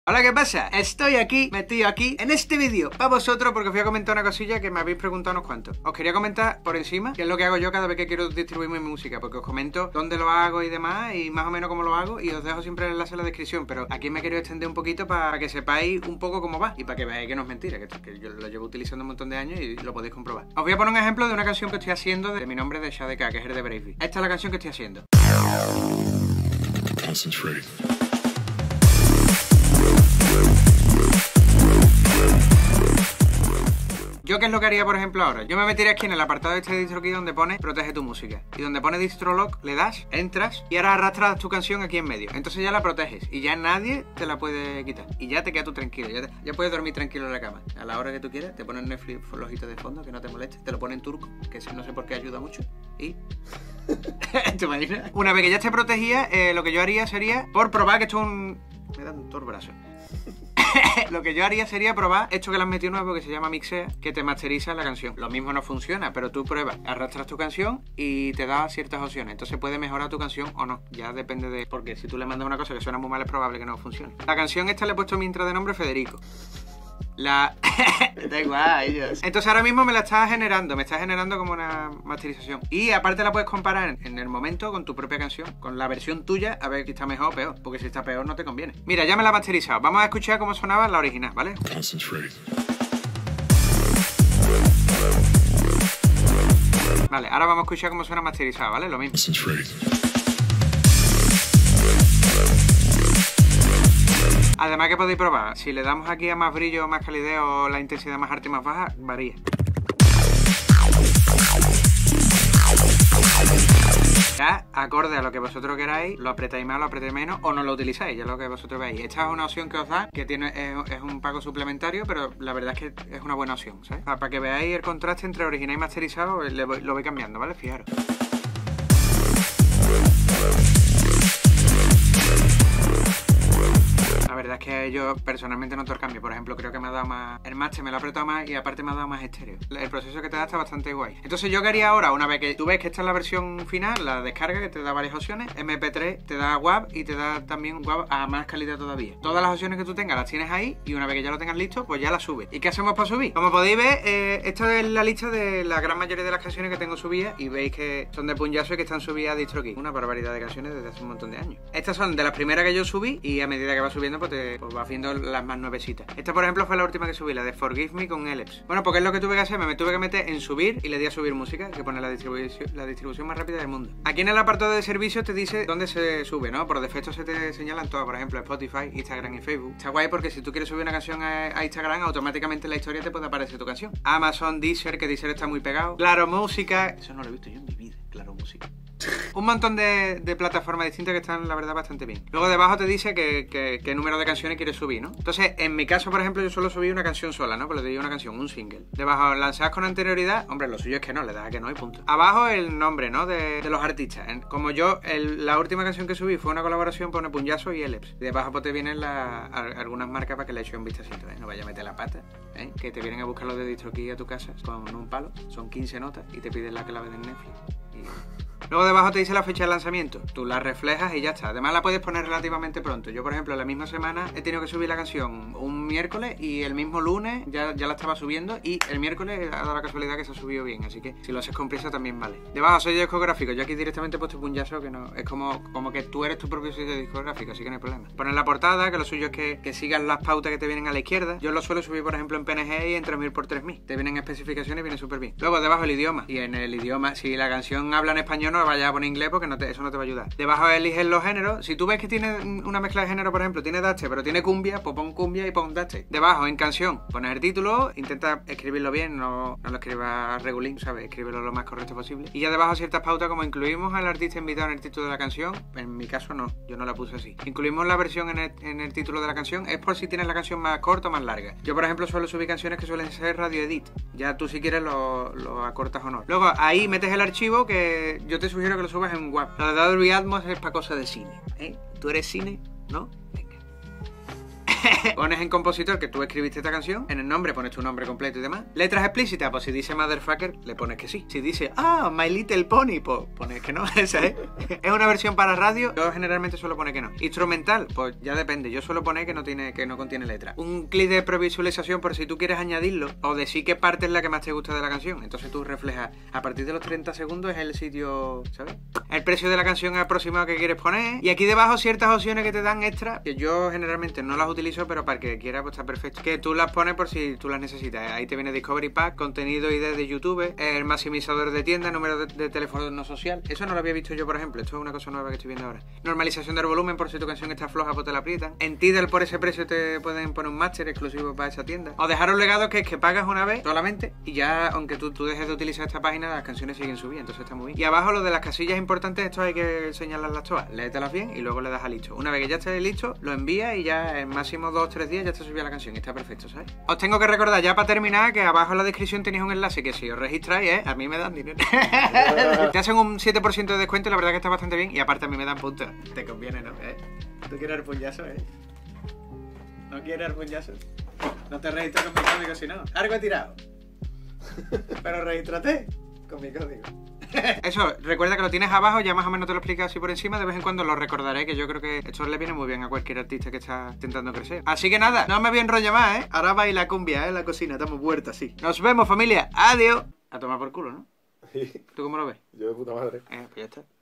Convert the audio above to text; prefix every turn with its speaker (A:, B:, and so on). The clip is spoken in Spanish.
A: Hola, ¿qué pasa? Estoy aquí, metido aquí, en este vídeo, para vosotros, porque os voy a comentar una cosilla que me habéis preguntado unos cuantos. Os quería comentar por encima qué es lo que hago yo cada vez que quiero distribuir mi música, porque os comento dónde lo hago y demás, y más o menos cómo lo hago, y os dejo siempre el enlace en la descripción, pero aquí me quiero extender un poquito para que sepáis un poco cómo va, y para que veáis que no es mentira, que yo lo llevo utilizando un montón de años y lo podéis comprobar. Os voy a poner un ejemplo de una canción que estoy haciendo de mi nombre de Shadeka, que es el de Bravey. Esta es la canción que estoy haciendo. Concentrate. ¿Yo qué es lo que haría, por ejemplo, ahora? Yo me metería aquí en el apartado de este DistroKey donde pone Protege tu música. Y donde pone DistroLock, le das, entras y ahora arrastras tu canción aquí en medio. Entonces ya la proteges y ya nadie te la puede quitar. Y ya te quedas tú tranquilo. Ya puedes dormir tranquilo en la cama. A la hora que tú quieras, te pones Netflix flojito de fondo, que no te moleste. Te lo pone en turco, que eso no sé por qué ayuda mucho. Y... ¿te imaginas? Una vez que ya esté protegida, lo que yo haría sería, por probar que esto es un... Me da un torbrazo. Lo que yo haría sería probar esto que le han metido nuevo, que se llama Mixea, que te masteriza la canción. Lo mismo no funciona, pero tú pruebas, arrastras tu canción y te da ciertas opciones. Entonces puede mejorar tu canción o no, ya depende de... Porque si tú le mandas una cosa que suena muy mal, es probable que no funcione. La canción esta le he puesto mientras de nombre Federico. Da igual, ellos. Entonces ahora mismo me está generando como una masterización. Y aparte la puedes comparar en el momento con tu propia canción, con la versión tuya, a ver si está mejor o peor. Porque si está peor no te conviene. Mira, ya me la he masterizado. Vamos a escuchar cómo sonaba la original, ¿vale? Vale, ahora vamos a escuchar cómo suena masterizado, ¿vale? Lo mismo. Además que podéis probar, si le damos aquí a más brillo, más calidez o la intensidad más alta y más baja, varía. Ya, acorde a lo que vosotros queráis, lo apretáis más, lo apretáis menos o no lo utilizáis, ya lo que vosotros veáis. Esta es una opción que os da, que tiene es un pago suplementario, pero la verdad es que es una buena opción, ¿sabes? Para que veáis el contraste entre original y masterizado, lo voy cambiando, ¿vale? Fijaros. La verdad es que yo personalmente noto el cambio. Por ejemplo, creo que me ha dado más... El master me lo ha apretado más y aparte me ha dado más estéreo. El proceso que te da está bastante guay. Entonces yo quería ahora, una vez que tú ves que esta es la versión final, la descarga, que te da varias opciones, MP3, te da WAV y te da también WAV a más calidad todavía. Todas las opciones que tú tengas las tienes ahí y una vez que ya lo tengas listo, pues ya las subes. ¿Y qué hacemos para subir? Como podéis ver, esta es la lista de la gran mayoría de las canciones que tengo subidas y veis que son de Punjazo y que están subidas a DistroKey. Una barbaridad de canciones desde hace un montón de años. Estas son de las primeras que yo subí y a medida que va subiendo pues vas viendo las más nuevecitas. Esta, por ejemplo, fue la última que subí, la de Forgive Me con Eleps. Bueno, porque es lo que tuve que hacer, me tuve que meter en subir y le di a subir música, que pone la distribución más rápida del mundo. Aquí en el apartado de servicios te dice dónde se sube, ¿no? Por defecto se te señalan todas, por ejemplo, Spotify, Instagram y Facebook. Está guay porque si tú quieres subir una canción a Instagram, automáticamente en la historia te puede aparecer tu canción. Amazon, Deezer, que Deezer está muy pegado. Claro Música, eso no lo he visto yo en mi vida, Claro Música. Un montón de plataformas distintas que están, la verdad, bastante bien. Luego debajo te dice qué número de canciones quieres subir, ¿no? Entonces, en mi caso, por ejemplo, yo solo subí una canción sola, ¿no? Pero le digo una canción, un single. Debajo, lanzadas con anterioridad, hombre, lo suyo es que no, le das a que no y punto. Abajo el nombre, ¿no? De los artistas. Como yo, la última canción que subí fue una colaboración, pone Punjazo y Eleps. Y debajo pues te vienen algunas marcas para que le eches un vistacito, ¿eh? No vaya a meter la pata, ¿eh? Que te vienen a buscar los de DistroKey a tu casa con un palo. Son 15 notas y te piden la clave de Netflix. Luego debajo te dice la fecha de lanzamiento, tú la reflejas y ya está. Además la puedes poner relativamente pronto. Yo, por ejemplo, la misma semana he tenido que subir la canción un miércoles y el mismo lunes ya la estaba subiendo y el miércoles ha dado la casualidad que se ha subido bien, así que si lo haces con prisa también vale. Debajo sello discográfico, yo aquí directamente he puesto Punjazo, que no es como que tú eres tu propio sello discográfico, así que no hay problema. Poner la portada, que lo suyo es que sigas las pautas que te vienen a la izquierda. Yo lo suelo subir, por ejemplo, en PNG y en 3000x3000. Te vienen especificaciones y viene súper bien. Luego debajo el idioma, y en el idioma, si la canción habla en español, no la vayas a poner inglés porque eso no te va a ayudar. Debajo eliges los géneros. Si tú ves que tiene una mezcla de género, por ejemplo, tiene dubstep, pero tiene cumbia, pues pon cumbia y pon dubstep. Debajo, en canción, pones el título, intenta escribirlo bien, no lo escribas regulín, ¿sabes? Escríbelo lo más correcto posible. Y ya debajo ciertas pautas como incluimos al artista invitado en el título de la canción. En mi caso no, yo no la puse así. Incluimos la versión en el título de la canción, es por si tienes la canción más corta o más larga. Yo, por ejemplo, suelo subir canciones que suelen ser radio edit. Ya tú si quieres lo acortas o no. Luego ahí metes el archivo, que yo te sugiero que lo subas en WAV. Lo de Dolby Atmos es para cosas de cine, ¿eh? ¿Tú eres cine? ¿No? Venga. Pones en compositor que tú escribiste esta canción, en el nombre pones tu nombre completo y demás. Letras explícitas, pues si dice motherfucker, le pones que sí. Si dice, My Little Pony, pues pones que no. Esa es. Es una versión para radio, yo generalmente suelo poner que no. Instrumental, pues ya depende. Yo suelo poner que no contiene letra. Un clic de previsualización por si tú quieres añadirlo o decir qué parte es la que más te gusta de la canción. Entonces tú reflejas, a partir de los 30 segundos es el sitio, ¿sabes? El precio de la canción aproximado que quieres poner. Y aquí debajo ciertas opciones que te dan extra, que yo generalmente no las utilizo, pero para el que quiera pues está perfecto. Que tú las pones por si tú las necesitas. Ahí te viene Discovery Pack, contenido ID de YouTube, el maximizador de tienda, número de teléfono no social. Eso no lo había visto yo, por ejemplo. Esto es una cosa nueva que estoy viendo ahora. Normalización del volumen, por si tu canción está floja, pues te la aprietan. En Tidal por ese precio te pueden poner un máster exclusivo para esa tienda. O dejar un legado que es que pagas una vez solamente y ya, aunque tú dejes de utilizar esta página, las canciones siguen subiendo. Entonces está muy bien. Y abajo lo de las casillas importantes, esto hay que señalarlas todas. Léetelas bien y luego le das a listo. Una vez que ya esté listo, lo envías y ya en máximo 2 o 3 días ya te subía la canción. Y está perfecto, ¿sabes? Os tengo que recordar ya para terminar que abajo en la descripción tenéis un enlace que si os registráis, a mí me dan dinero. Te hacen un 7% de descuento y la verdad que está bastante bien. Y aparte a mí me dan puntos. Te conviene, ¿no? ¿Tú quieres el puñazo, ¿No quieres el puñazo? No te registras con mi código si no. Algo he tirado. Pero regístrate con mi código. Eso, recuerda que lo tienes abajo, ya más o menos te lo he explicado así por encima, de vez en cuando lo recordaré, que yo creo que esto le viene muy bien a cualquier artista que está intentando crecer. Así que nada, no me voy a enrollar más, ahora baila cumbia, en la cocina, estamos muertos así. Nos vemos, familia, adiós. A tomar por culo, ¿no?
B: Sí.
A: ¿Tú cómo lo ves?
B: Yo de puta madre.
A: Pues ya está.